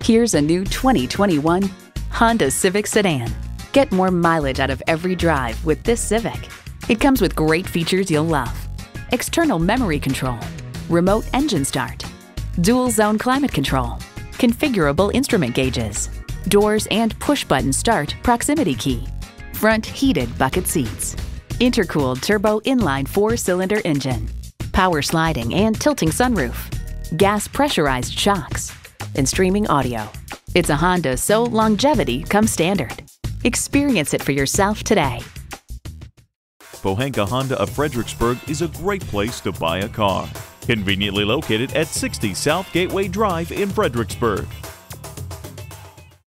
Here's a new 2021 Honda Civic Sedan. Get more mileage out of every drive with this Civic. It comes with great features you'll love. External memory control, remote engine start, dual zone climate control, configurable instrument gauges, doors and push-button start proximity key, front heated bucket seats, intercooled turbo inline 4-cylinder engine, power sliding and tilting sunroof, gas pressurized shocks, and streaming audio. It's a Honda, so longevity comes standard. Experience it for yourself today. Pohanka Honda of Fredericksburg is a great place to buy a car. Conveniently located at 60 South Gateway Drive in Fredericksburg.